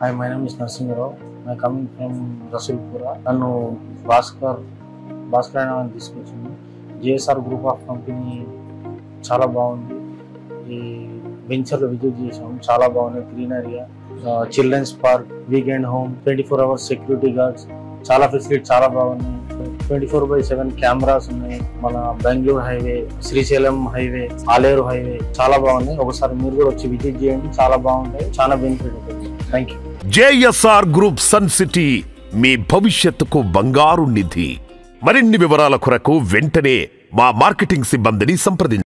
Hi, my name is Narsingarao. I'm coming from Rasulpura. నన్ను భాస్కర్ అని తీసుకొచ్చింది. JSR గ్రూప్ ఆఫ్ కంపెనీ చాలా బాగుంది. ఈ వెంచర్లో విజిట్ చేసాం, చాలా బాగుంది. Greenery, children's park, weekend home, 24 hours security guards, చాలా ఫెసిలిటీ చాలా బాగున్నాయి. 24/7 కెమెరాస్ ఉన్నాయి. మన Bengaluru highway, Srisailam highway, Aleru highway చాలా బాగున్నాయి. ఒకసారి మీరు కూడా వచ్చి విజిట్ చేయండి, చాలా బాగుంటాయి, చాలా బెనిఫిట్ ఉంటుంది. Thank you. JSR group sun city మీ భవిష్యత్తుకు బంగారు నిధి. మరిన్ని వివరాల కొరకు వెంటనే మా మార్కెటింగ్ సిబ్బందిని సంప్రదించండి.